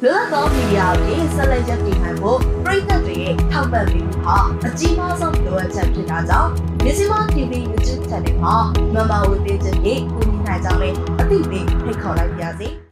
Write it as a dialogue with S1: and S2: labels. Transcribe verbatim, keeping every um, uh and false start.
S1: လွတ်လပ်သောမီဒီယာတွေဆက်လက်ရည်တည်နိုင်ဖို့ပြည်သက်တွေရဲ့ထောက်ပံ့ပေးမှုဟာအကြီးမားဆုံးလိုအပ်ချက်ဖြစ်တာကြောင့်မြစီမ တီဗီ YouTube Channel မှာ Member ဝင်ပေးခြင်းဖြင့်ကူညီနိုင်ကြောင်းလည်းအသိပေးဖိတ်ခေါ်လိုက်ပါရစေ